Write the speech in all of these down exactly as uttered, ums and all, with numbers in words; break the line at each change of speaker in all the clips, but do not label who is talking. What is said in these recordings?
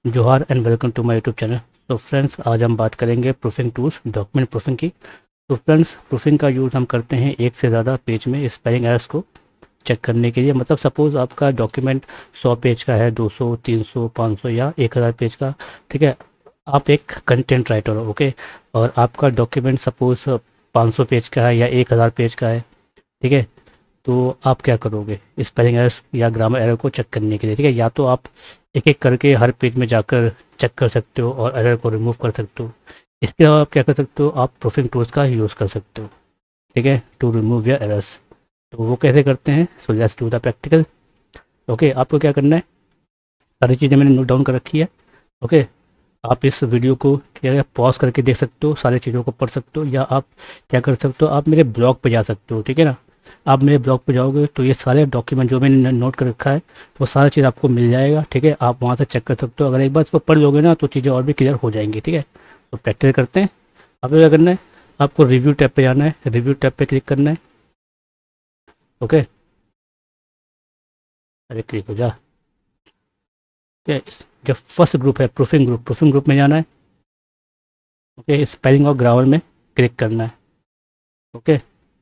जोहार and welcome to my YouTube channel. तो friends, आज हम बात करेंगे प्रूफिंग टूल्स, डॉक्यूमेंट प्रूफिंग की। तो फ्रेंड्स, प्रूफिंग का यूज़ हम करते हैं एक से ज़्यादा पेज में स्पेलिंग एरर्स को चेक करने के लिए। मतलब सपोज़ आपका डॉक्यूमेंट सौ पेज का है, दो सौ, तीन सौ, पाँच सौ या एक हज़ार पेज का, ठीक है। आप एक कंटेंट राइटर हो, ओके, और आपका डॉक्यूमेंट सपोज़ पाँच सौ पेज का है या एक हज़ार पेज का है, ठीक है। तो आप क्या करोगे स्पेलिंग एरर्स या ग्रामर एरर को चेक करने के लिए, ठीक है। या तो आप एक एक करके हर पेज में जाकर चेक कर सकते हो और एरर को रिमूव कर सकते हो। इसके अलावा आप क्या कर सकते हो, आप प्रूफिंग टूल्स का यूज़ कर सकते हो, ठीक है, टू रिमूव योर एरर्स। तो वो कैसे करते हैं, so let's do the practical. Okay, आपको क्या करना है, सारी चीज़ें मैंने नोट डाउन कर रखी है। ओके, आप इस वीडियो को क्या पॉज करके देख सकते हो, सारी चीज़ों को पढ़ सकते हो, या आप क्या कर सकते हो, आप मेरे ब्लॉग पे जा सकते हो, ठीक है ना। आप मेरे ब्लॉग पे जाओगे तो ये सारे डॉक्यूमेंट जो मैंने नोट कर रखा है वो सारा चीज़ आपको मिल जाएगा, ठीक है। आप वहाँ से चेक कर सकते हो। अगर एक बार इसको पढ़ लोगे ना तो चीज़ें और भी क्लियर हो जाएंगी, ठीक है। तो प्रैक्टिस करते हैं। आपको क्या करना है, आपको रिव्यू टैब पे जाना है, रिव्यू टैब पे क्लिक करना है। ओके, अरे क्लिक हो जा। ठीक है, जब फर्स्ट ग्रुप है प्रूफिंग ग्रुप, प्रूफिंग ग्रुप में जाना है। ओके, स्पेलिंग और ग्रामर में क्लिक करना है। ओके,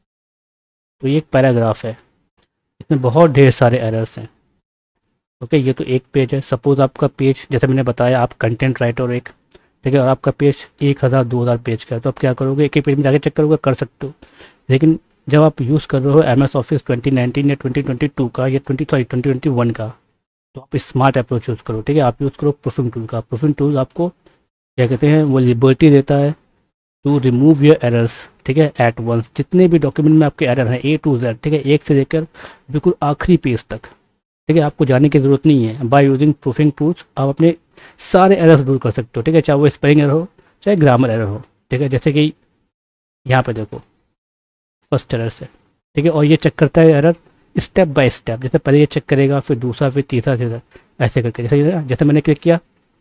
तो ये एक पैराग्राफ है, इसमें बहुत ढेर सारे एरर्स हैं। ओके, ये तो एक पेज है। सपोज़ आपका पेज, जैसे मैंने बताया, आप कंटेंट राइटर एक, ठीक है, और आपका पेज एक हज़ार दो हज़ार पेज का है, तो आप क्या करोगे, एक ही पेज में जाके चेक करोगे, कर सकते हो। लेकिन जब आप यूज़ कर रहे हो M S Office twenty nineteen या ट्वेंटी ट्वेंटी टू का या twenty sorry twenty twenty one का, तो आप स्मार्ट अप्रोच यूज़ करो, ठीक है। आप यूज़ करो प्रूफिंग टूल का। प्रूफिंग टूल आपको क्या कहते हैं, वो लिबर्टी देता है टू रिमूव योर एरर्स, ठीक है, एट वंस। जितने भी डॉक्यूमेंट में आपके एरर हैं, ए टू जेड, ठीक है, एक से लेकर बिल्कुल आखिरी पेज तक, ठीक है, आपको जाने की ज़रूरत नहीं है। बाय यूजिंग प्रूफिंग टूल्स आप अपने सारे एरर्स दूर कर सकते हो, ठीक है, चाहे वो स्पेलिंग एरर हो चाहे ग्रामर एरर हो, ठीक है। जैसे कि यहाँ पे देखो, फर्स्ट एरर से, ठीक है, और ये चेक करता है एरर स्टेप बाय स्टेप। जैसे पहले ये चेक करेगा, फिर दूसरा, फिर तीसरा, तीसरा, ऐसे करके। जैसे जैसे मैंने क्लिक किया,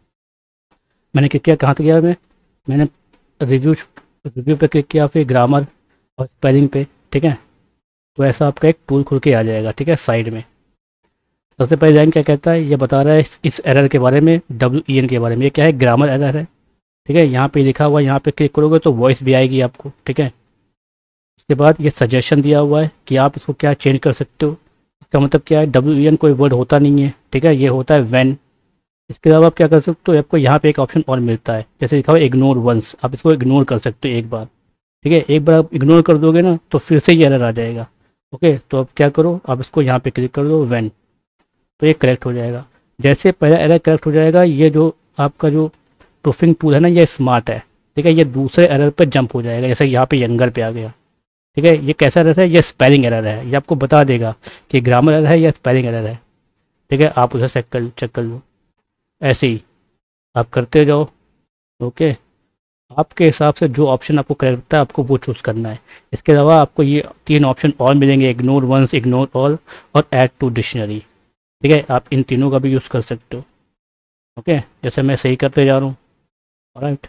मैंने क्लिक किया, कहाँ तक गया मैं, मैंने रिव्यू रिव्यू पे क्लिक किया, फिर ग्रामर और स्पेलिंग पे, ठीक है। तो ऐसा आपका एक टूल खुल के आ जाएगा, ठीक है, साइड में। सबसे पहले लाइन क्या कहता है, ये बता रहा है इस, इस एरर के बारे में, डब्ल्यू ई एन के बारे में। ये क्या है, ग्रामर एरर है, ठीक है। यहाँ पे लिखा हुआ है, यहाँ पे क्लिक करोगे तो वॉइस भी आएगी आपको, ठीक है। उसके बाद ये सजेशन दिया हुआ है कि आप इसको क्या चेंज कर सकते हो। इसका मतलब क्या है, डब्ल्यू ई एन कोई वर्ड होता नहीं है, ठीक है, ये होता है वैन। इसके अलावा आप क्या कर सकते हो, आपको यहाँ पे एक ऑप्शन और मिलता है, जैसे लिखा हुआ है इग्नोर वंस, आप इसको इग्नोर कर सकते हो एक बार, ठीक है। एक बार आप इग्नोर कर दोगे ना तो फिर से ये एरर आ जाएगा। ओके, तो अब क्या करो, आप इसको यहाँ पे क्लिक कर दो वैन, तो ये करेक्ट हो जाएगा। जैसे पहला एरर करेक्ट हो जाएगा, ये जो आपका जो प्रूफिंग टूल है ना, ये स्मार्ट है, ठीक है, ये दूसरे एरर पर जंप हो जाएगा। जैसे यहाँ पे यंगर पे आ गया, ठीक है। ये कैसा एरर है, ये स्पेलिंग एरर है, ये आपको बता देगा कि ग्रामर एरर है या स्पेलिंग एरर है, ठीक है। आप उसे चेक कर चेक कर लो, ऐसे ही आप करते जाओ। ओके, आपके हिसाब से जो ऑप्शन आपको करेक्ट लगता है आपको वो चूज़ करना है। इसके अलावा आपको ये तीन ऑप्शन और मिलेंगे, इग्नोर वंस, इग्नोर ऑल और ऐड टू डिक्शनरी, ठीक है। आप इन तीनों का भी यूज़ कर सकते हो। ओके, जैसे मैं सही करते जा रहा हूँ, राइट।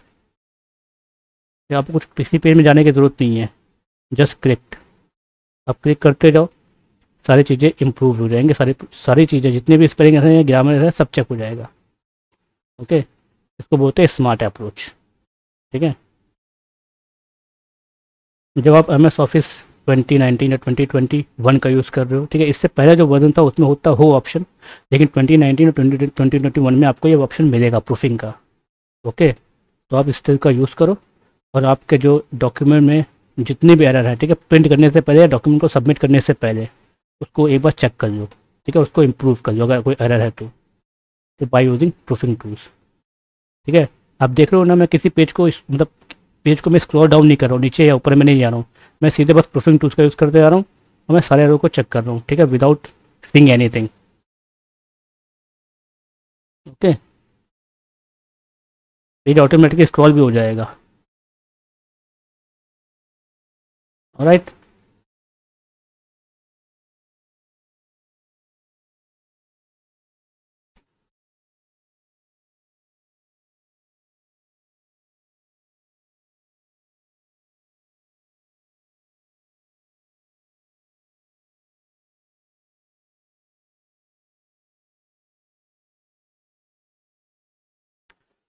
आपको कुछ किसी पेज में जाने की ज़रूरत नहीं है, जस्ट क्लिक, आप क्लिक करते जाओ, सारी चीज़ें इंप्रूव हो जाएंगी, सारी सारी चीज़ें जितने भी स्पेलिंग है, ग्रामर है, सब चेक हो जाएगा। ओके, इसको बोलते हैं स्मार्ट अप्रोच, ठीक है। जब आप M S Office twenty nineteen या ट्वेंटी ट्वेंटी वन का यूज़ कर रहे हो, ठीक है, इससे पहले जो वर्जन था उसमें होता हो ऑप्शन, लेकिन ट्वेंटी नाइनटीन और ट्वेंटी ट्वेंटी ट्वेंटी वन में आपको ये ऑप्शन मिलेगा प्रूफिंग का। ओके, तो आप इस तरह का यूज़ करो, और आपके जो डॉक्यूमेंट में जितने भी एरर है, ठीक है, प्रिंट करने से पहले, डॉक्यूमेंट को सबमिट करने से पहले उसको एक बार चेक कर लो, ठीक है, उसको इम्प्रूव कर लो अगर कोई एरर है तो, तो बाय यूजिंग प्रूफिंग टूल्स, ठीक है। आप देख रहे हो ना, मैं किसी पेज को इस मतलब पेज को मैं स्क्रॉल डाउन नहीं कर रहा हूँ, नीचे या ऊपर में नहीं जा रहा हूँ, मैं सीधे बस प्रूफिंग टूल्स का यूज़ करते जा रहा हूँ, और मैं सारे एरर को चेक कर रहा हूँ, ठीक है, without seeing anything. Okay, page automatically scroll भी हो जाएगा। ऑलराइट।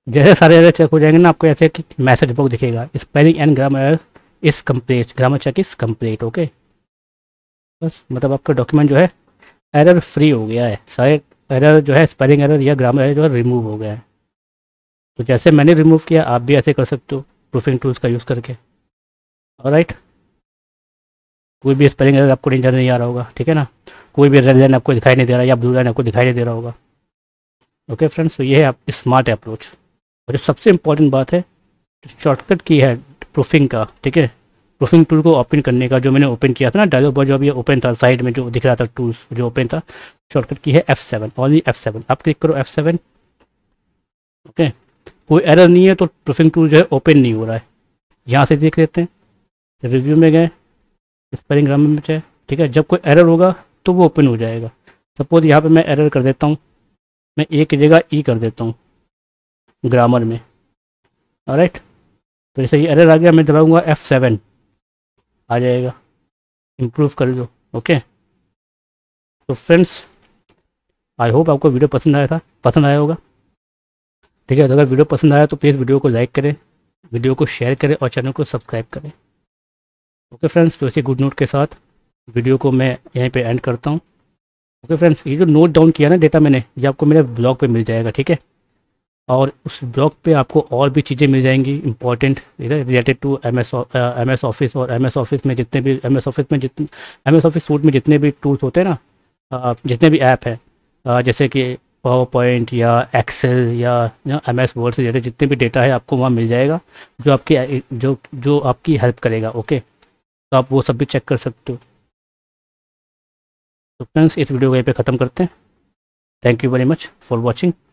जैसे सारे एरर चेक हो जाएंगे ना, आपको ऐसे कि मैसेज बॉक्स दिखेगा, spelling and grammar error is complete, grammar check is complete. Okay, बस मतलब आपका डॉक्यूमेंट जो है एरर फ्री हो गया है, सारे एरर जो है स्पेलिंग एरर या ग्रामर एरर जो है रिमूव हो गया है। तो जैसे मैंने रिमूव किया आप भी ऐसे कर सकते हो प्रूफिंग टूल्स का यूज़ करके। ऑलराइट, कोई भी स्पेलिंग एरर आपको नजर नहीं आ रहा होगा, ठीक है ना, कोई भी रेड लाइन आपको दिखाई नहीं दे रहा या ब्लू लाइन आपको दिखाई नहीं दे रहा होगा। ओके फ्रेंड्स, तो ये है आप स्मार्ट अप्रोच। और जो सबसे इम्पॉर्टेंट बात है, जो शॉर्टकट की है प्रूफिंग का, ठीक है, प्रूफिंग टूल को ओपन करने का, जो मैंने ओपन किया था ना डायलॉग बॉक्स, जो अभी ओपन था साइड में जो दिख रहा था टूल्स जो ओपन था, शॉर्टकट की है F seven, only F seven. आप क्लिक करो एफ सेवन। ओके, कोई एरर नहीं है तो प्रूफिंग टूल जो है ओपन नहीं हो रहा है। यहाँ से देख लेते हैं, रिव्यू में गए, स्पेलिंग ग्रामर में चाहे, ठीक है, जब कोई एरर होगा तो वो ओपन हो जाएगा। सपोज यहाँ पे मैं एरर कर देता हूँ, मैं ए की जगह ई कर देता हूँ ग्रामर में। ऑलराइट, तो जैसे ये एरर आ गया, मैं दबाऊंगा एफ सेवन, आ जाएगा, इम्प्रूव कर दो। ओके, तो फ्रेंड्स आई होप आपको वीडियो पसंद आया था, पसंद आया होगा, ठीक है। तो अगर वीडियो पसंद आया तो प्लीज़ वीडियो को लाइक करें, वीडियो को शेयर करें और चैनल को सब्सक्राइब करें। ओके फ्रेंड्स, तो इसी गुड नोट के साथ वीडियो को मैं यहीं पे एंड करता हूँ। ओके फ्रेंड्स, ये जो नोट डाउन किया ना डेटा मैंने, ये आपको मेरे ब्लॉग पे मिल जाएगा, ठीक है। और उस ब्लॉग पे आपको और भी चीज़ें मिल जाएंगी important related to M S M S Office, और एम एस ऑफिस में जितने भी एम एस ऑफिस में जितने एम एस ऑफिस सूट में जितने भी टूल्स होते हैं ना, अ, जितने भी ऐप हैं, अ, जैसे कि पावर पॉइंट या एक्सेल या एम एस वर्ड से रिलेटेड जितने भी डेटा है आपको वहाँ मिल जाएगा, जो आपकी जो जो आपकी हेल्प करेगा। ओके, तो आप वो सब भी चेक कर सकते हो। तो फ्रेंड्स, इस वीडियो को यहीं पे ख़त्म करते हैं। Thank you very much for watching.